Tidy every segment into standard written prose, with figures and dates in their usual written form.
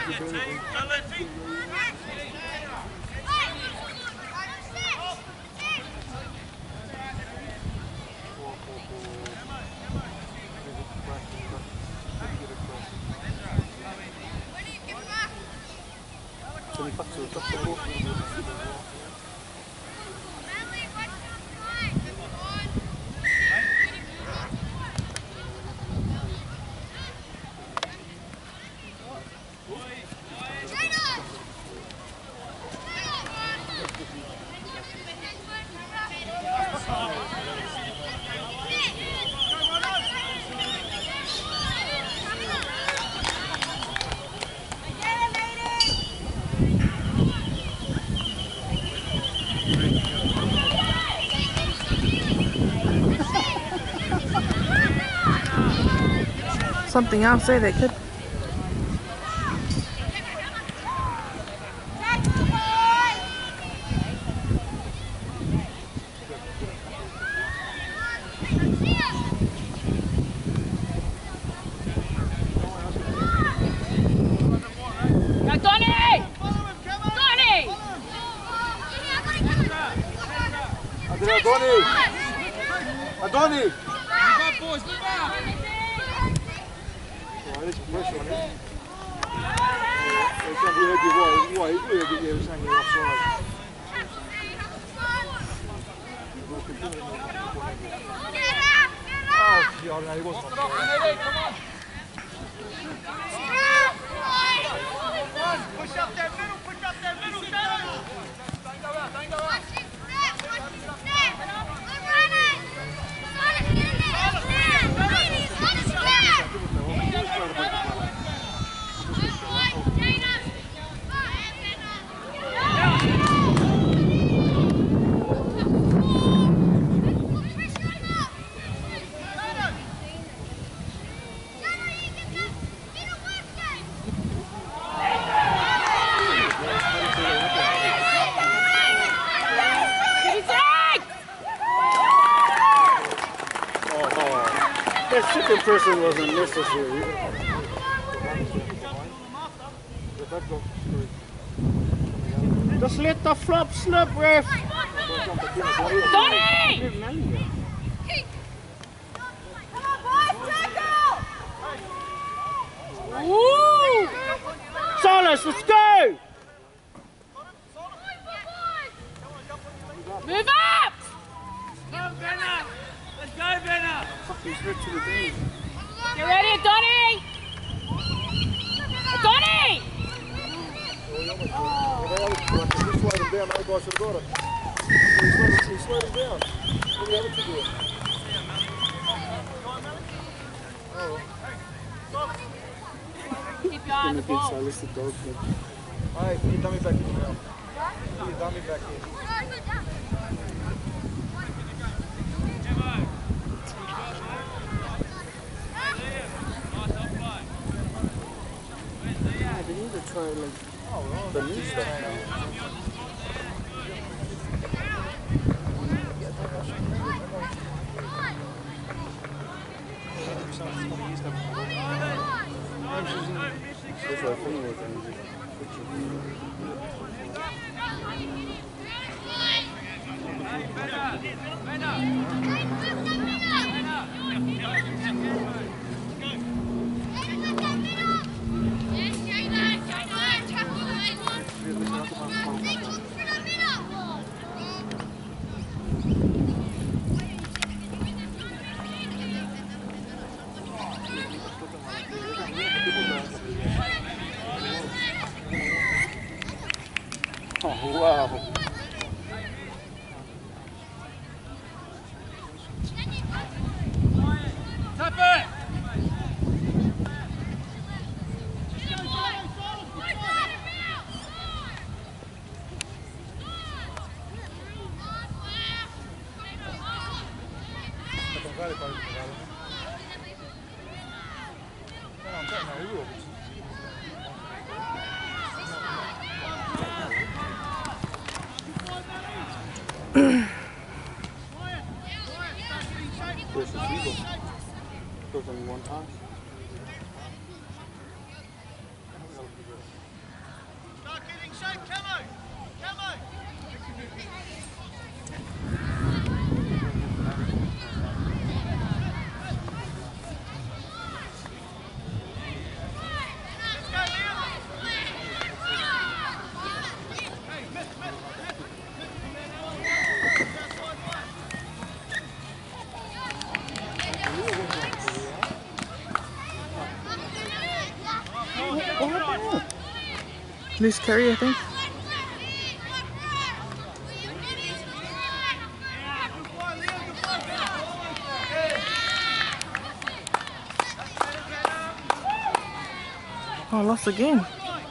Something else there that could. Person wasn't necessary. Just let the flop slip, ref. Donnie! Woo! Solis, let's go! Move up! Come, Benna! Let's go, Benna! Get ready, Donnie! Donnie! Just slide him down, that guy should have got it. He slowed him down. What do you have it to do? Keep your eye on the ball. Hey, put your dummy back in now. Put your dummy back in. Try like the new stuff now. That's what I think was oh, wow. Tap it! Goes only one time. This Curry, I think. Oh, lost again.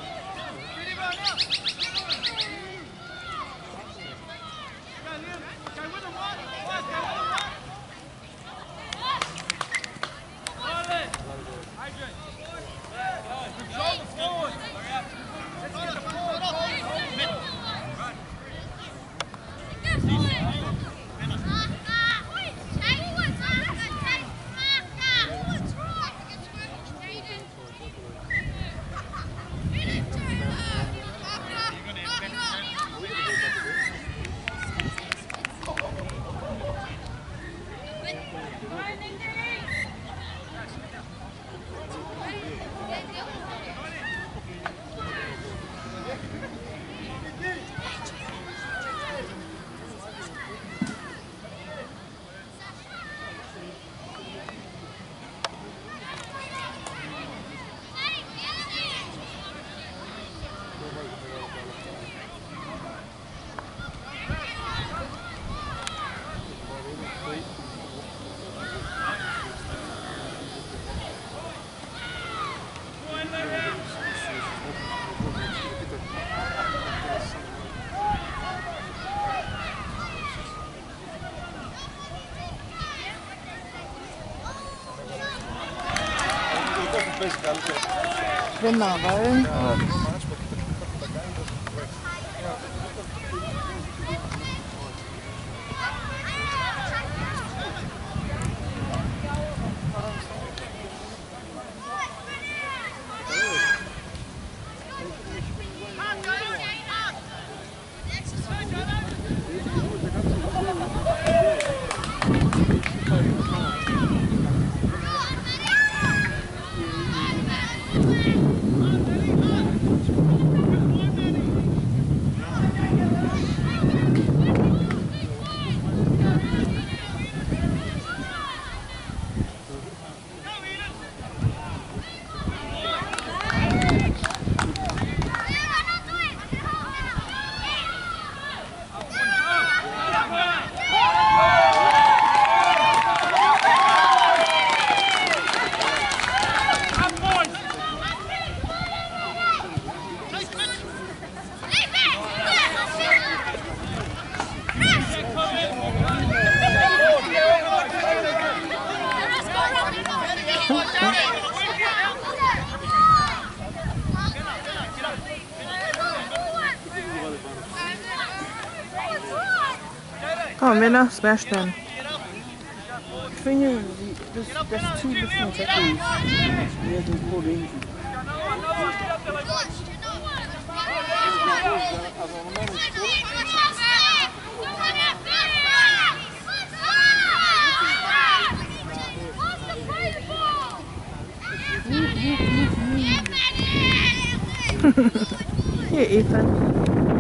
Bravo. Oh, Minna smashed them. The thing is, there's two different tackles. He hasn't called injury. Here, Ethan.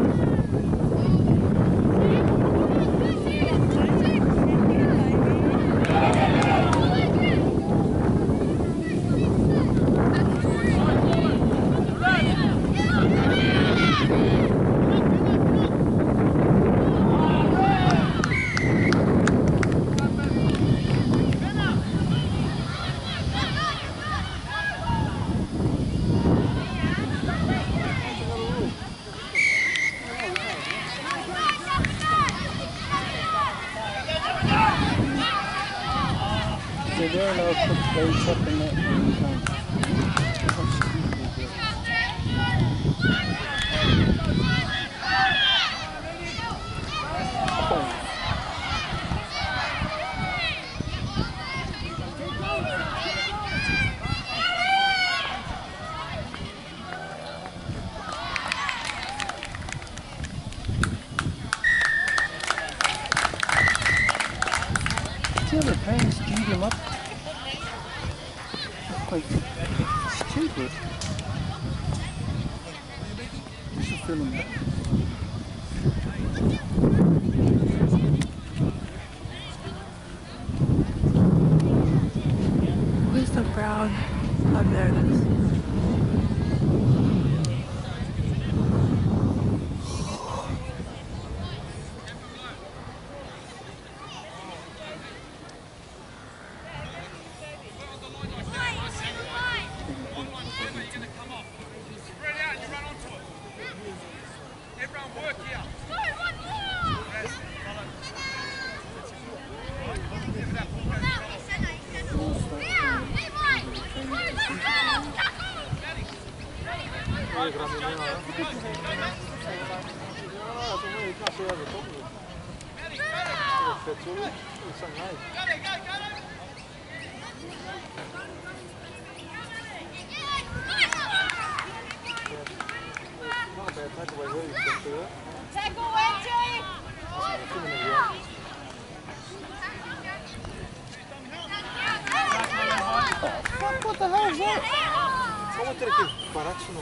They're allowed to put plates up in that anytime. See how the parents queued him up? Quite stupid. You should film that. Where's the brown? Oh, there it is. Tackle, Wenty! What the hell is that? Como ter aqui barato no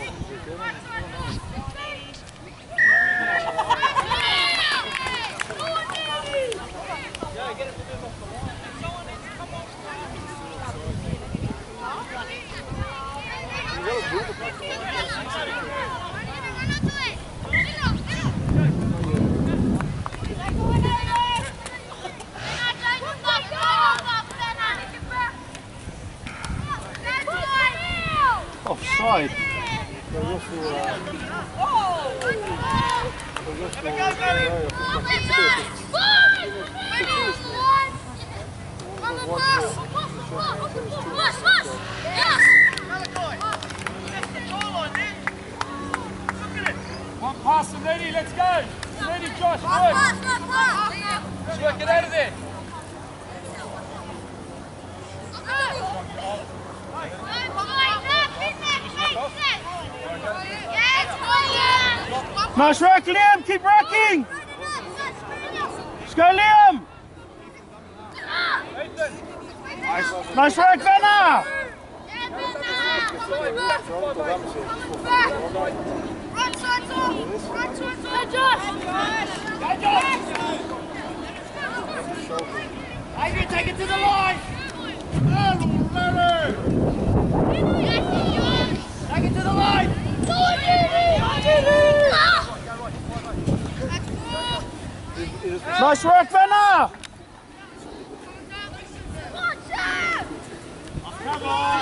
Offside. One pass and ready, let's go. Ready, Josh, work. Let's work it out of there. Nice work, Liam. Keep rocking. Let's go, Liam. Nice work, Venna. Adrian, take it to the line. Take it to the line. Nice work, Venna. Come on.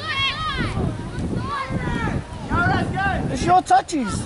It's your touches.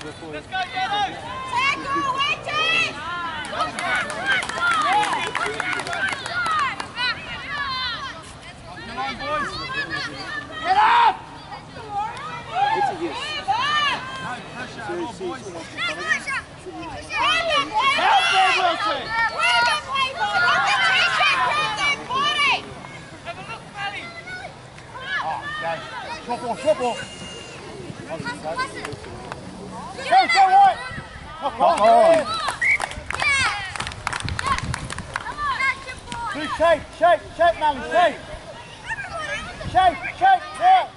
Let's go, Yellow! Tackle, Wenty! Come on, boys. Get up! It's a yes. No pressure at all, boys. Help them, Wilson! Have a look, Paddy. Swap off. Go, White! Come on. Shape, Mally, shape. Shape, yeah.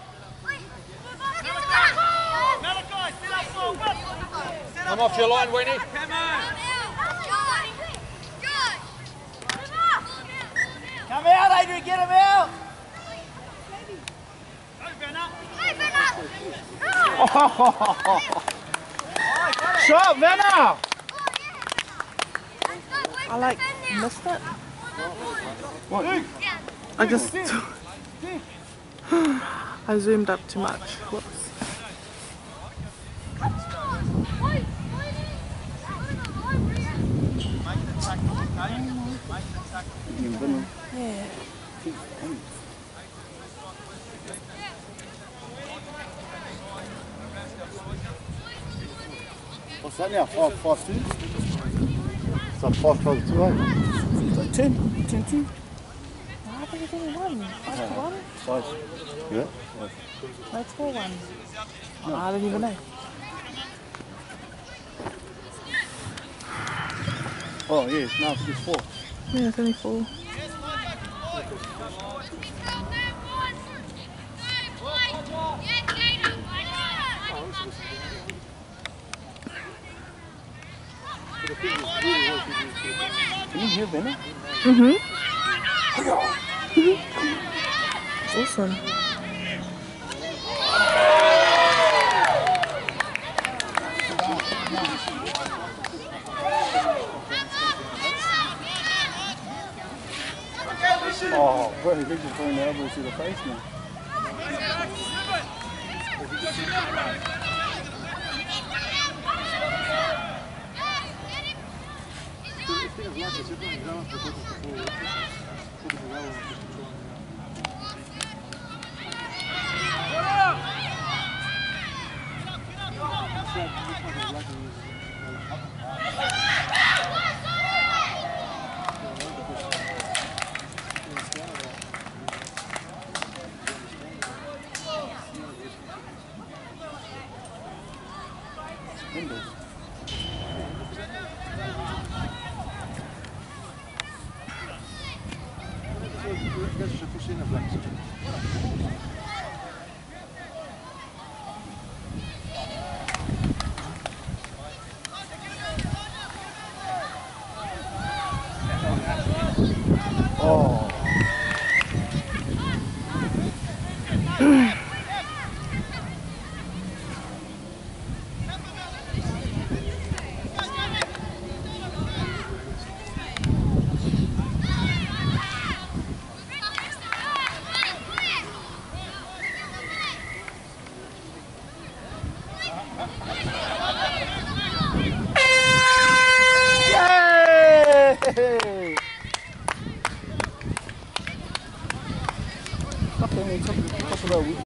Malachi, sit up for one. Come off your line, Wenty. Come on. Come out, Adrian, get him out. Shot, Venna. I like missed it. What? I just I zoomed up too much. Whoops. Yeah. What's that now? 5-5-2? It's like 5-12-2, eh? It's like 10-2. I think it's only one. 5-1? Size. Yeah? No, it's 4-1. No, I don't even know. Oh, yeah, now it's just 4. Yeah, it's only 4. Can you hear Venna? Awesome. Oh, bro, they're just throwing the elbows to the face now. Okay, top of that week.